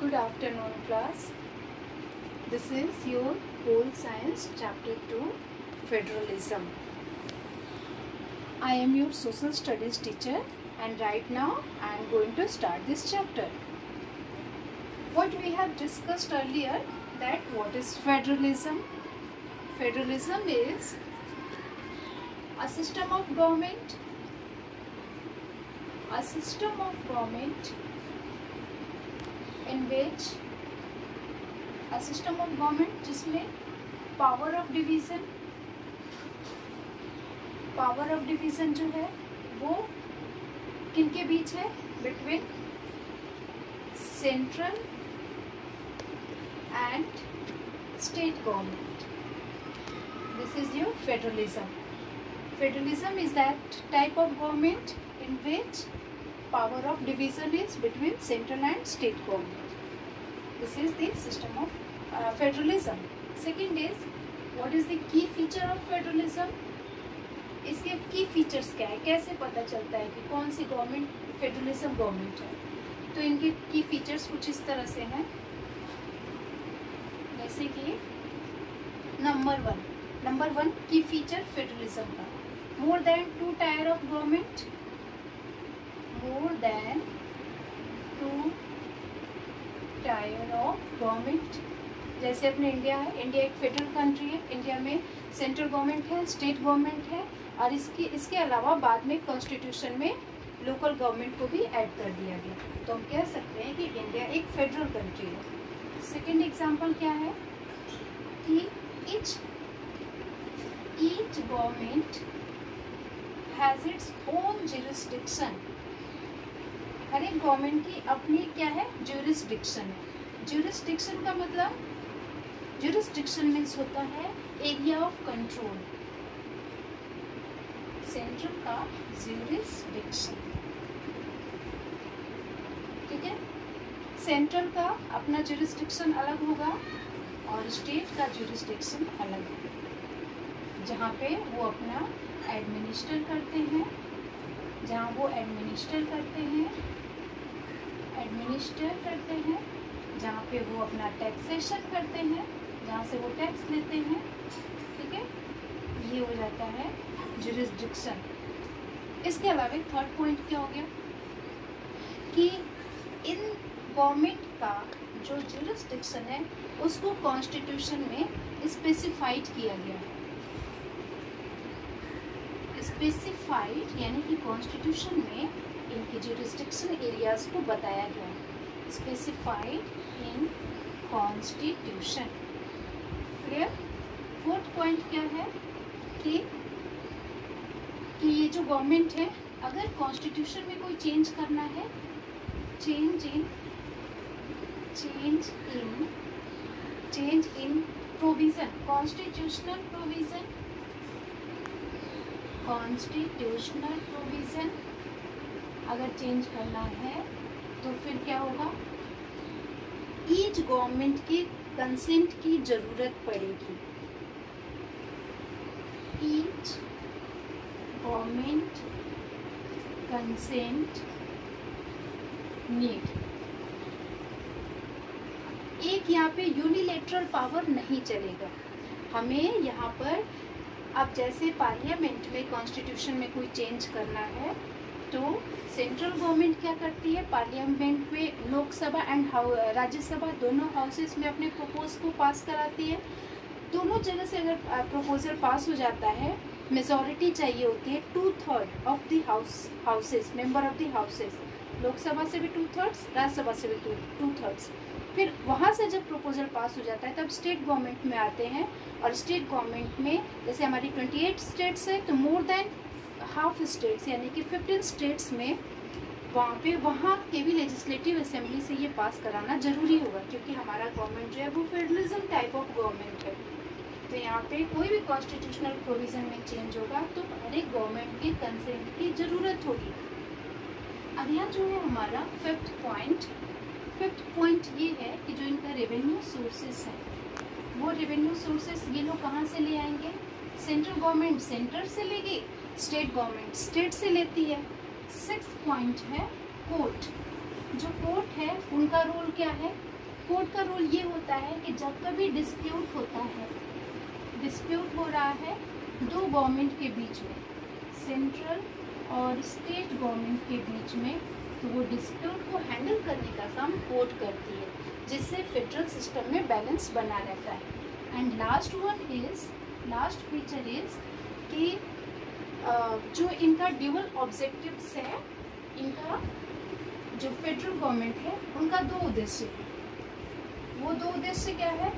Good afternoon, class. This is your whole science chapter 2, Federalism. I am your social studies teacher and right now I am going to start this chapter. What we have discussed earlier, that what is federalism? Federalism is a system of government in which जिसमें power of division जो है वो किनके बीच है? Between central and state government. This is your federalism. Federalism is that type of government in which power of division is between central and state government. This is the system of federalism. Second is, what is the key feature of federalism? इसके की features क्या है, कैसे पता चलता है कि कौन सी गवर्नमेंट फेडरलिज्म गवर्नमेंट है? तो इनके की फीचर्स कुछ इस तरह से हैं, जैसे कि नंबर वन की फीचर फेडरलिज्म का, more than two tier of government. जैसे अपने इंडिया है, इंडिया एक फेडरल कंट्री है. इंडिया में सेंट्रल गवर्नमेंट है, स्टेट गवर्नमेंट है और इसके अलावा बाद में कॉन्स्टिट्यूशन में लोकल गवर्नमेंट को भी ऐड कर दिया गया. तो हम कह सकते हैं कि इंडिया एक फेडरल कंट्री है. सेकेंड एग्जाम्पल क्या है कि each government has its own jurisdiction. हर एक गवर्नमेंट की अपनी क्या है? jurisdiction है. jurisdiction का मतलब, jurisdiction मीन्स होता है एरिया ऑफ कंट्रोल. सेंट्रल का jurisdiction, ठीक है. सेंट्रल का अपना jurisdiction अलग होगा और स्टेट का jurisdiction अलग होगा, जहाँ पे वो अपना एडमिनिस्टर करते हैं, जहाँ पे वो अपना टैक्सेशन करते हैं, जहाँ से वो टैक्स लेते हैं, ठीक है. ये हो जाता है जुरिस्डिक्शन. इसके अलावा एक थर्ड पॉइंट क्या हो गया कि इन गवर्नमेंट का जो जुरिस्डिक्शन है उसको कॉन्स्टिट्यूशन में स्पेसिफाइड किया गया है. स्पेसिफाइड यानी कि कॉन्स्टिट्यूशन में इनके जुरिस्डिक्शन एरियाज को बताया गया है. Specified in constitution. Clear. Fourth point क्या है कि ये जो गवर्नमेंट है, अगर कॉन्स्टिट्यूशन में कोई चेंज करना है, change in provision, constitutional provision अगर चेंज करना है तो फिर क्या होगा? ईच गवर्नमेंट की कंसेंट की जरूरत पड़ेगी. Each government consent need. एक यहाँ पे यूनिलेटरल पावर नहीं चलेगा. हमें यहाँ पर अब जैसे पार्लियामेंट में कॉन्स्टिट्यूशन में कोई चेंज करना है तो सेंट्रल गवर्नमेंट क्या करती है? पार्लियामेंट में लोकसभा एंड राज्यसभा दोनों हाउसेस में अपने प्रपोज को पास कराती है. दोनों जगह से अगर प्रपोजल पास हो जाता है, मेजॉरिटी चाहिए होती है 2/3 of the houses, member of the houses. Lok Sabha से भी 2/3, राज्यसभा से भी 2/3. फिर वहाँ से जब प्रपोजल पास हो जाता है तब स्टेट गवर्नमेंट में आते हैं और स्टेट गवर्नमेंट में जैसे हमारी 28 स्टेट्स है तो मोर देन हाफ स्टेट्स यानी कि 15 स्टेट्स में वहाँ के भी लेजिस्लेटिव असेंबली से ये पास कराना जरूरी होगा, क्योंकि हमारा गवर्नमेंट जो है वो फेडरलिज्म टाइप ऑफ गवर्नमेंट है. तो यहाँ पे कोई भी कॉन्स्टिट्यूशनल प्रोविजन में चेंज होगा तो हर एक गवर्नमेंट के कंसेंट की ज़रूरत होगी. अब यहाँ जो है हमारा फिफ्थ पॉइंट ये है कि जो इनका रेवेन्यू सोर्सेस है, वो रेवेन्यू सोर्सेस ये लोग कहाँ से ले आएंगे? सेंट्रल गवर्नमेंट सेंटर से लेगी, स्टेट गवर्नमेंट स्टेट से लेती है. 6th पॉइंट है कोर्ट. जो कोर्ट है उनका रोल क्या है? कोर्ट का रोल ये होता है कि जब कभी डिस्प्यूट होता है, डिस्प्यूट हो रहा है दो गवर्नमेंट के बीच में, सेंट्रल और स्टेट गवर्नमेंट के बीच में, तो वो डिस्प्यूट को हैंडल करने का काम कोर्ट करती है, जिससे फेडरल सिस्टम में बैलेंस बना रहता है। एंड लास्ट फीचर इज कि जो इनका ड्यूअल ऑब्जेक्टिव्स है, इनका जो फेडरल गवर्नमेंट है उनका दो उद्देश्य है। वो दो उद्देश्य क्या है?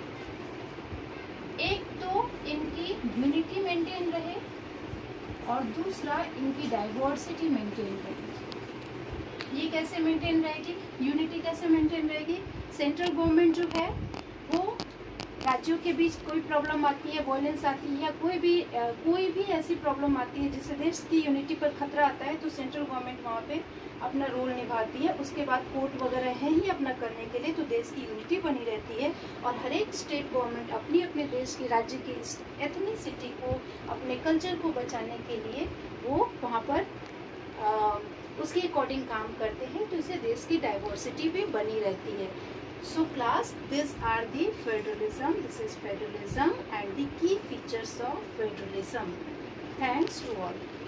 एक तो इनकी यूनिटी मेंटेन रहे और दूसरा इनकी डाइवर्सिटी मेंटेन रहे। ये कैसे मेंटेन रहेगी? यूनिटी कैसे मेंटेन रहेगी? सेंट्रल गवर्नमेंट जो है वो राज्यों के बीच कोई प्रॉब्लम आती है, वायलेंस आती है, या कोई भी ऐसी प्रॉब्लम आती है जिससे देश की यूनिटी पर खतरा आता है, तो सेंट्रल गवर्नमेंट वहाँ पे अपना रोल निभाती है। उसके बाद कोर्ट वगैरह है ही अपना करने के लिए, तो देश की यूनिटी बनी रहती है। और हर एक स्टेट गवर्नमेंट अपनी अपने देश की, राज्य की एथनिसिटी को, अपने कल्चर को बचाने के लिए वो वहाँ पर उसके अकॉर्डिंग काम करते हैं, तो इससे देश की डाइवर्सिटी भी बनी रहती है। So class, these are the federalism. This is federalism and the key features of federalism. Thanks to all.